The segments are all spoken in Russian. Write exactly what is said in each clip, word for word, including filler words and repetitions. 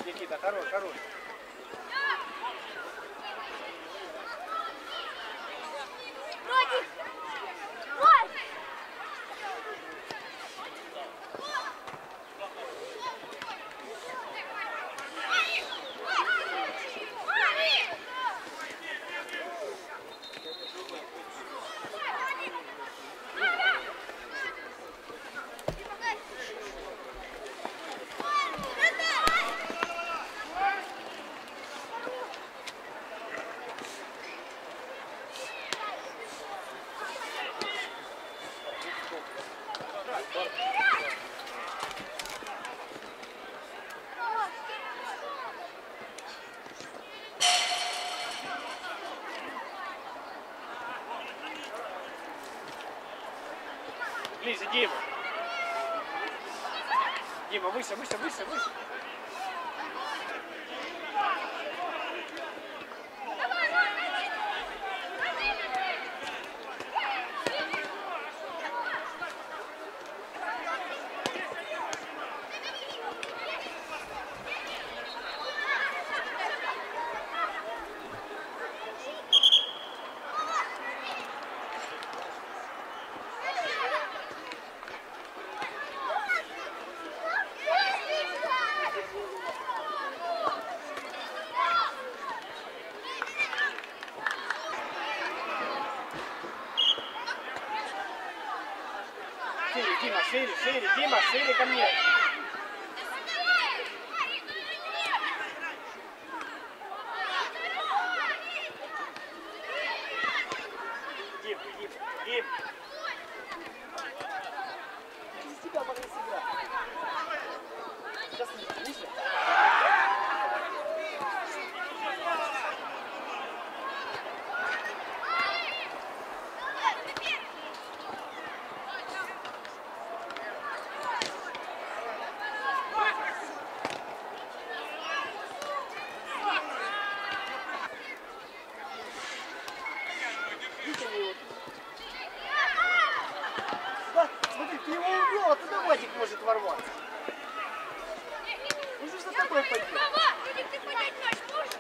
Никита, хорош, хорош. Ближе, Дима. Дима, выше, выше, выше, выше. Шире, Дима, шире, шире, Дима, шире ко мне. Дим, Дим, Дим. Из тебя могли сыграть. Сейчас ниже. Смотри, ты его увел, а туда Вадик может ворваться. Ну что ж за такое пойдет? Ты понять наш можешь?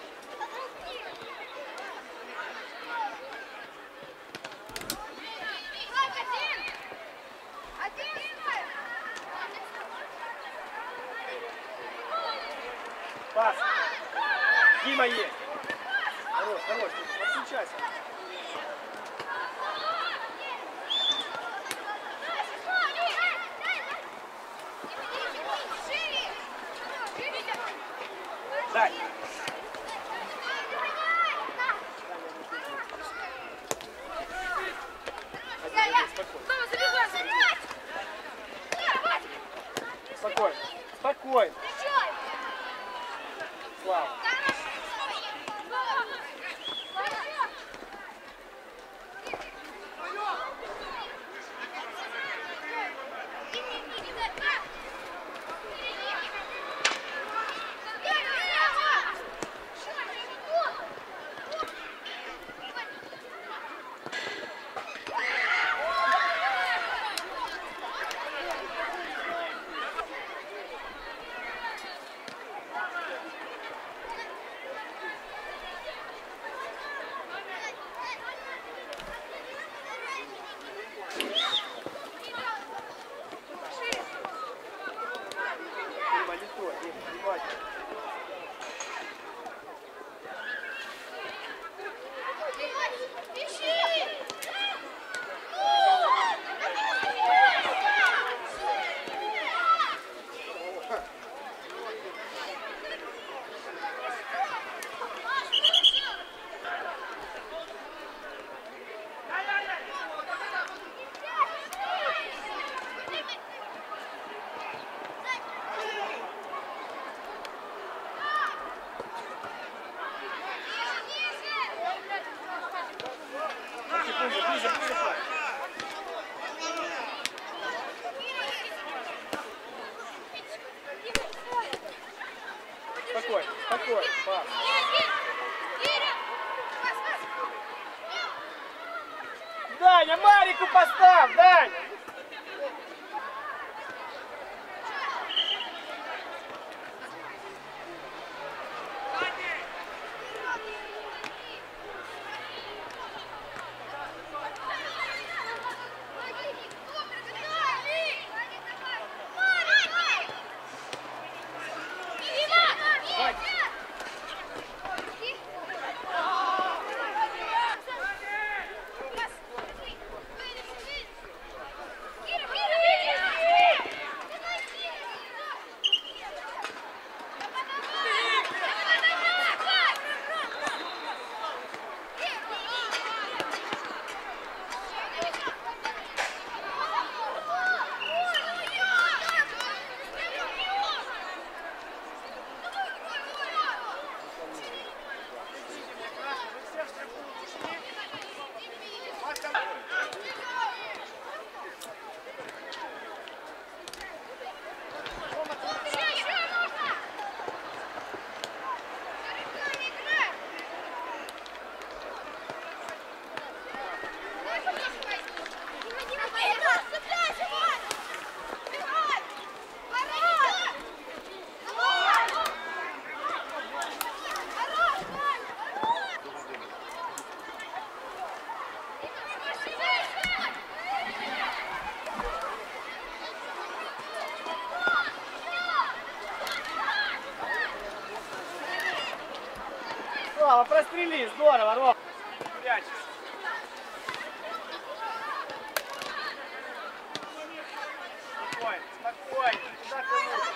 Пас. Дима есть. Хорош, хорош, подключайся. Дай. Спокойно, спокойно. Слава. Спокойно, спокойно, пас. Даня, Марику поставь, Даня! Слава, прострели, здорово, Ром. Прячешь. Спокойно, спокойно. Куда ты лучше?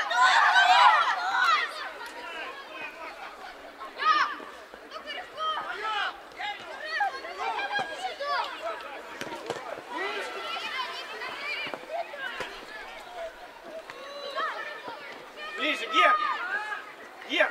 Ближе, Ген! Ген!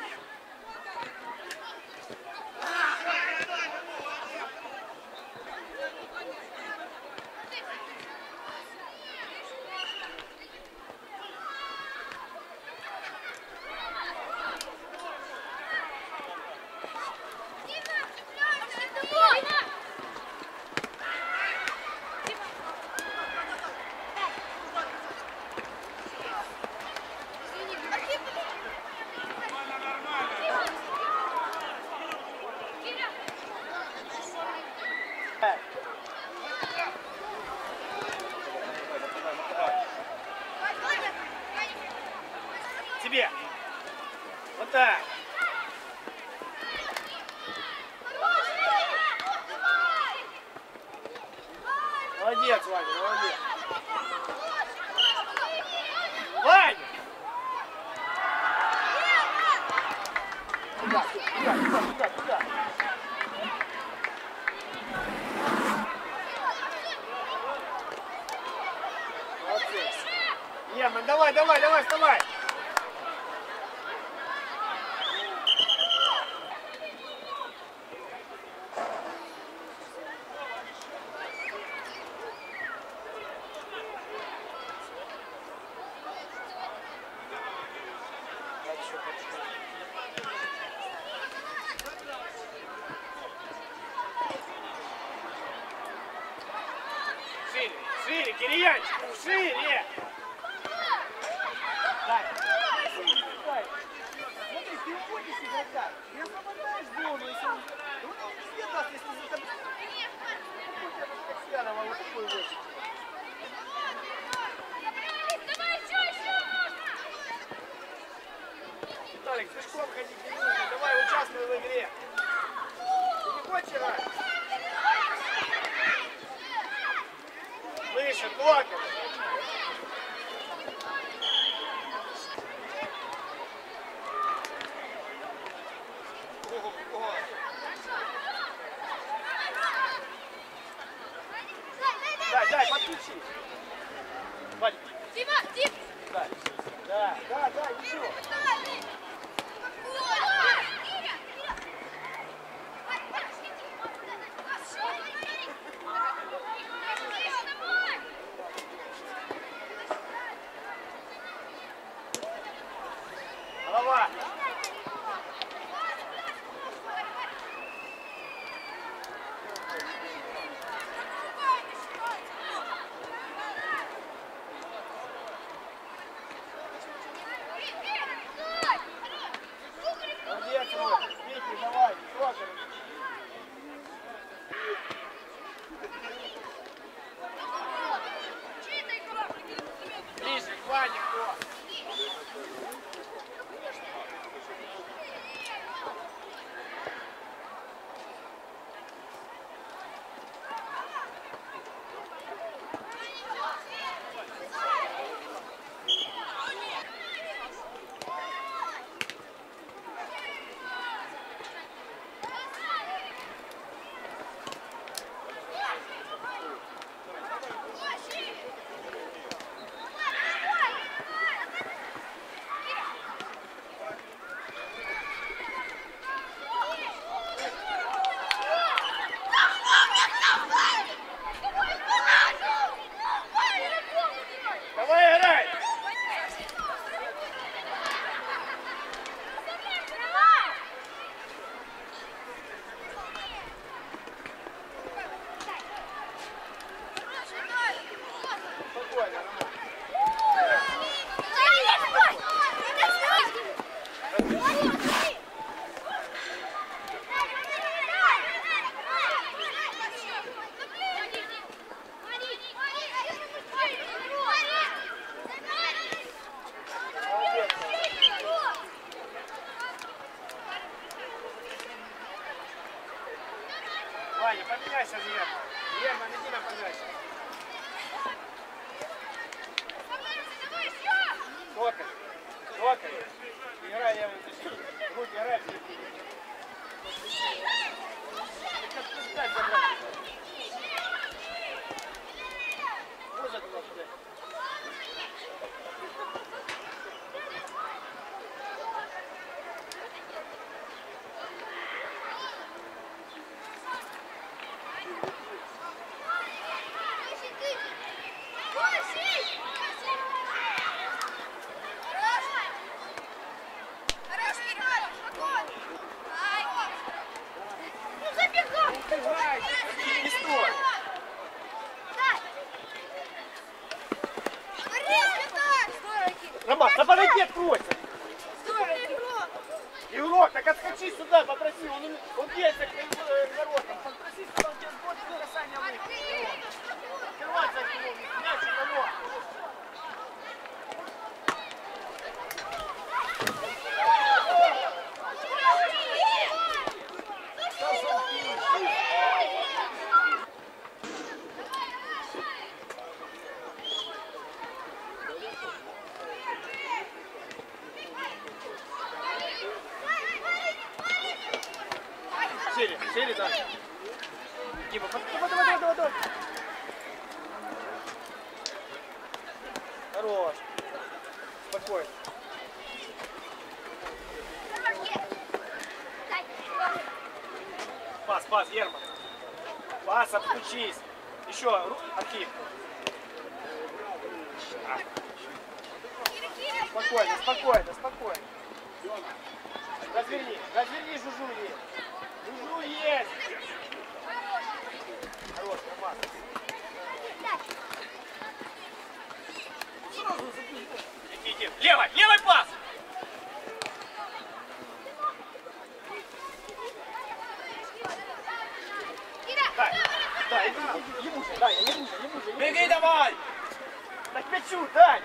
Тебе! Вот так! Молодец, Ваня, молодец! Ваня! Туда, туда, туда, туда, туда! Молодец! Ема, давай, давай, давай, вставай! Шире, шире, Кирьянчик, шире! Дай. Дай. Смотри, ты уходишь игрока, ты освобождаешь зону, если он... Да он не везде даст, если за тобой... Ну, у тебя как Сярова, вот такой вот. Давай, еще, еще! Виталик, пешком ходить не нужно, давай участвуй в игре. Ты не хочешь играть? Выше, блокер. Дай, дай, подключи. Вадик. Дима, Дим! Дай. Да, да, да, еще. Голова. Молодец, Ром. Вики, давай, трогай. Ближе, Ваня, кто? Тамас, да подойди, откройся. Игрок, так отскочи сюда, попроси, он, он бьется к э, воротам. Попроси сюда, он тебе сбросит касание выйти. Открывайся от него, мяч и того. Шире, шире, да. Дима, давай, давай, давай, давай. Хорош. Спокойно. Пас, пас, Герман. Пас, отключись. Еще, Архив. А. Спокойно, спокойно, спокойно. Разверни, разверни, Жужу есть. Жужу есть. Хорош, пас. Иди, иди. Левый, левый пас. Да, да, иди, иди, ему же, да, ему же, ему же. Беги давай! На к мячу, Дань!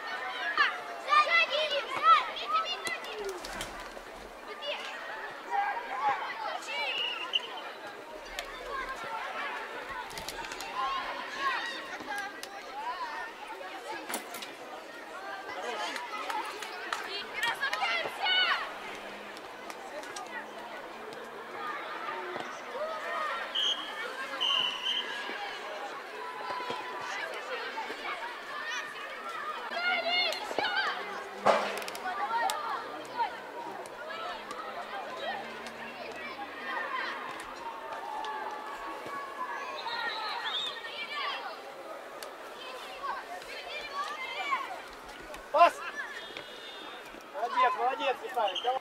Пас! Молодец, молодец, Виталий, давай.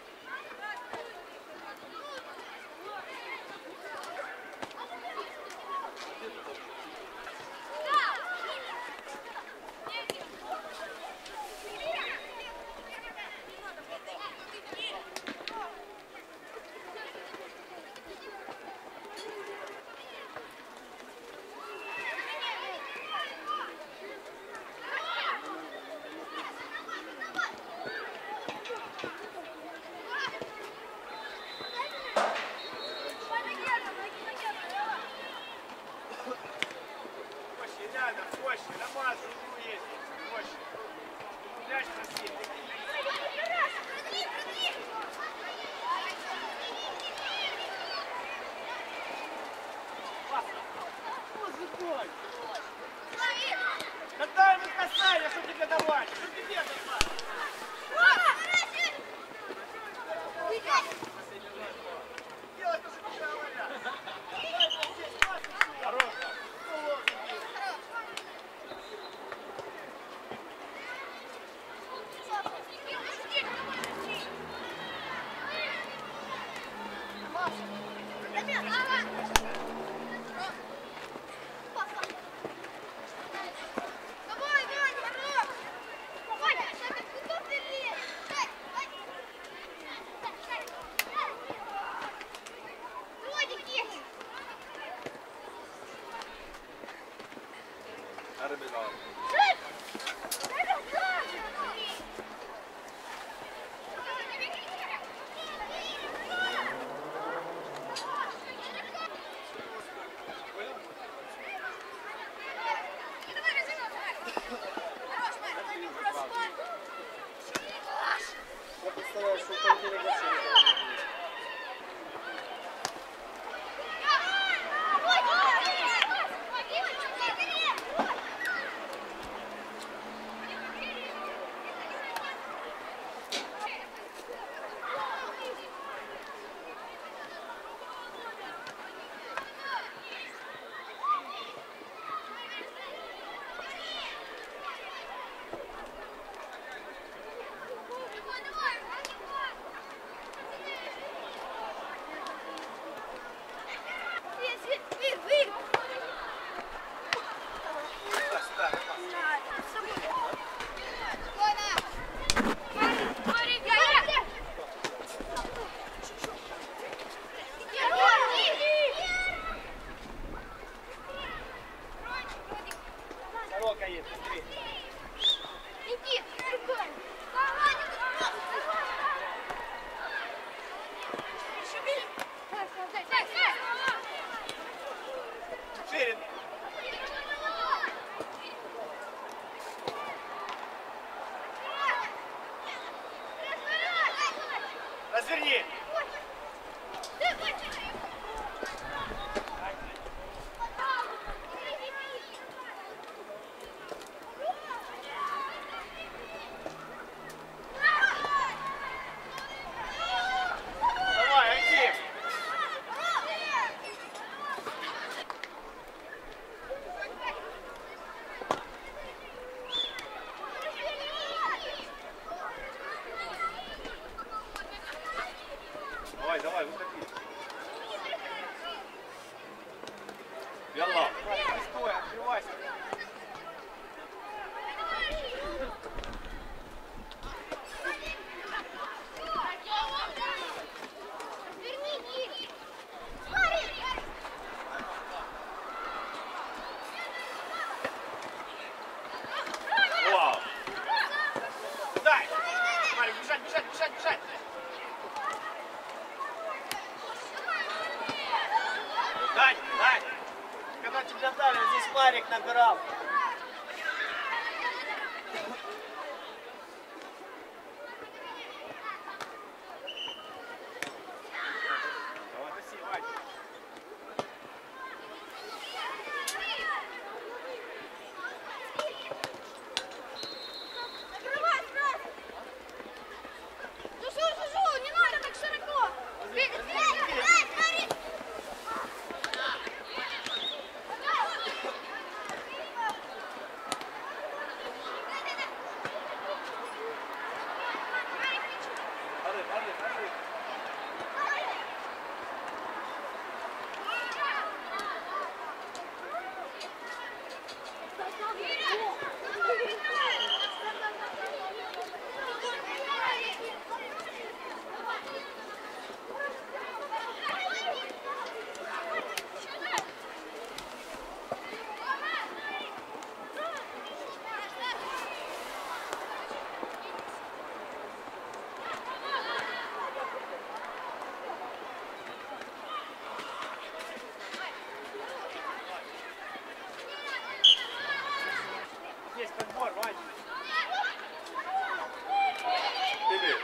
разверни. Давай, Антип. Давай, давай, выходи. Ялла. Не стой, открывайся. Вау. Дай. Марик, бежать, бежать, бежать, бежать. Дань, Дань. Когда тебя дали, здесь Марик набирал. Давай, носи, Вань. Закрывай сразу! Жужу, жужу, не надо так широко! Дай, смотри! Арык, арык, арык. Есть подбор, Вань. Тебе.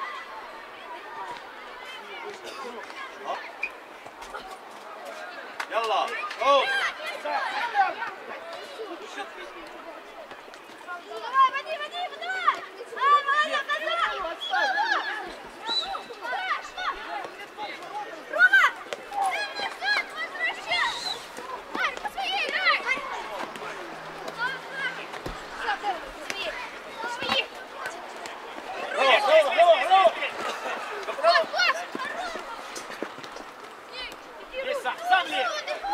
Ялла. Оу. Давай, води, води, давай! А, молодец, назад! Рома! Ты назад возвращай! Марь, по своей играй! Свои! Свои! Рома, Рома, Рома, Рома. Попробуй. Пас! Есть сам, сам ли?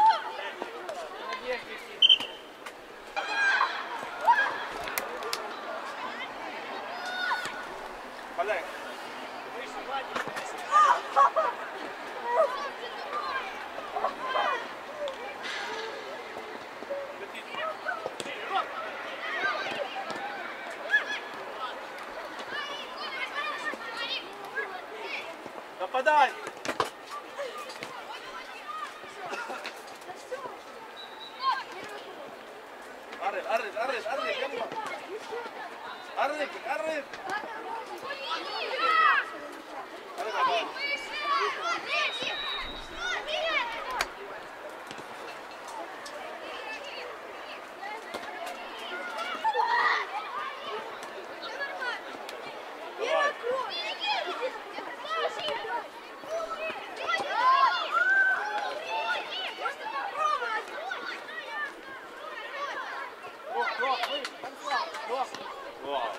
Подай. Нападай! Арык, арык, арык, арык, Ялла. Арык, арык. Арык, арык. Давай. Рок, рок, вы, Станислав, рок. Вау.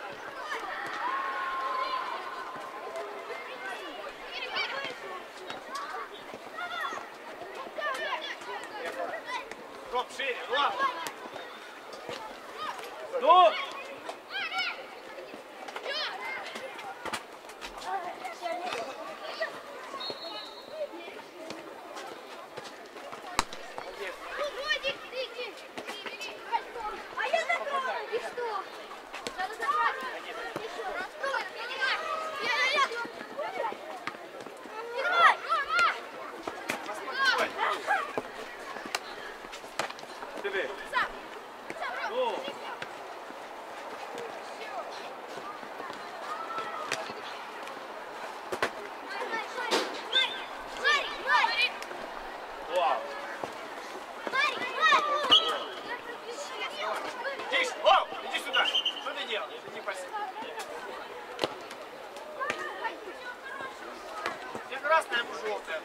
красное, ему желтое.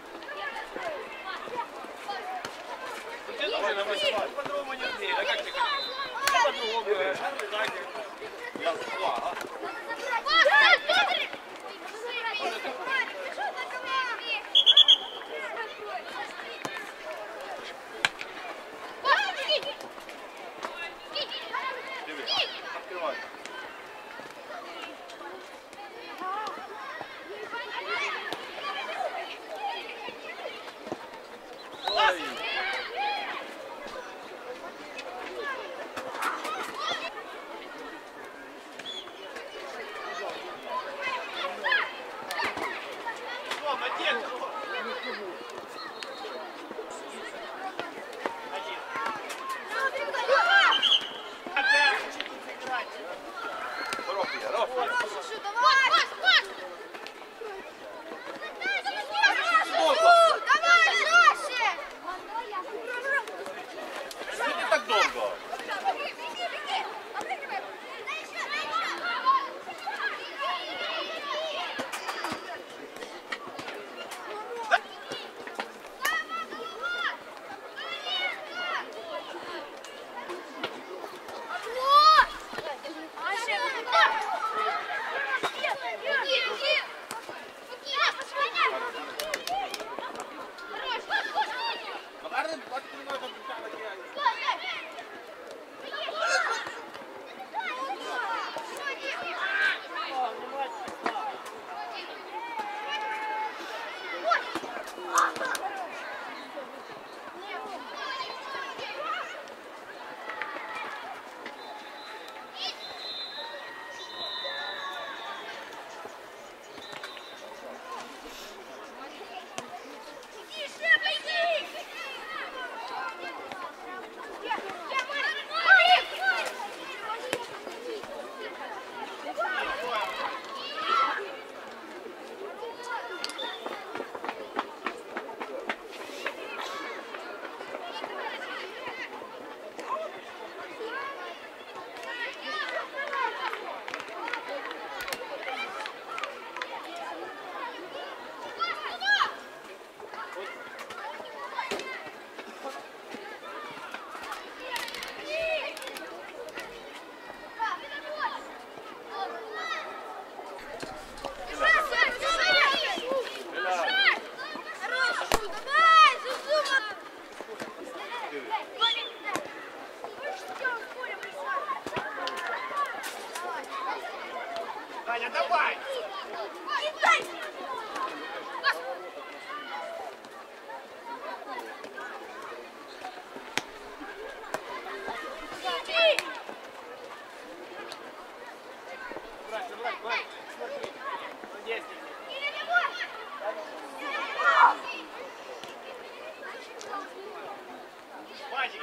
Ты тоже на восемнадцать. По-другому не умеешь. А как ты говоришь? Ты по-другому говоришь. Я два, а? Открывай. Ой. О, молодец. Один. Опять учитесь играть. Ров, я, ров. Что ты так долго? Таня, давай! Брать, брать, брать, смотри. Молодец. Вадик.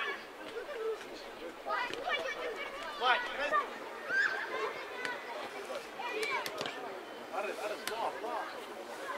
Вадик, раз. Арыс, Арыс, два, два.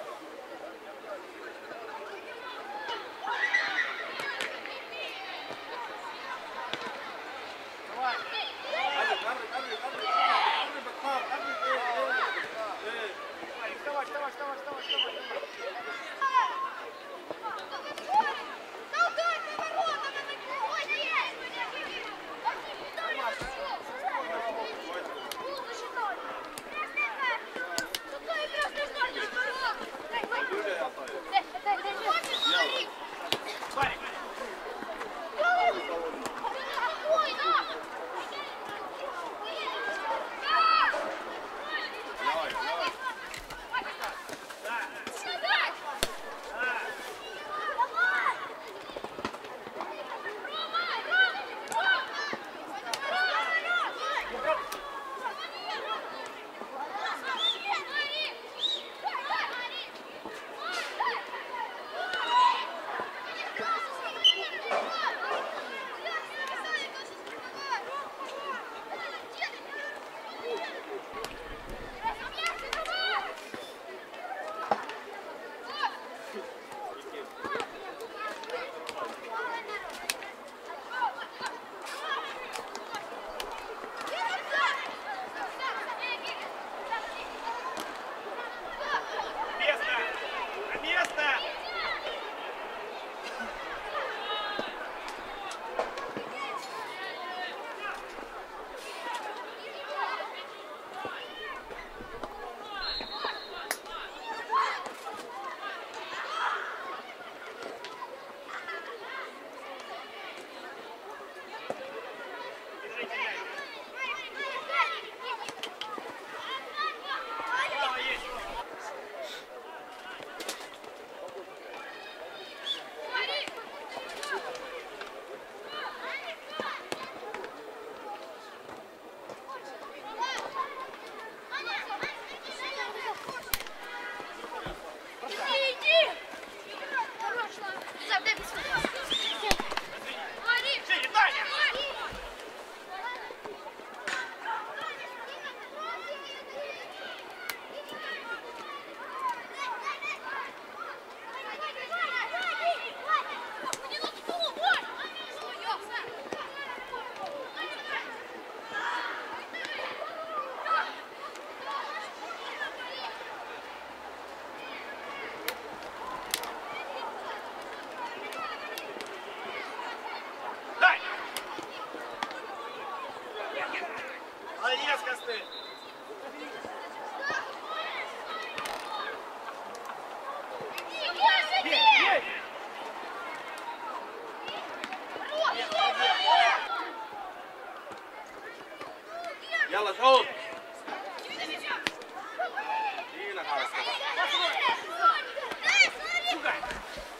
надо сказать. Дай, смотри!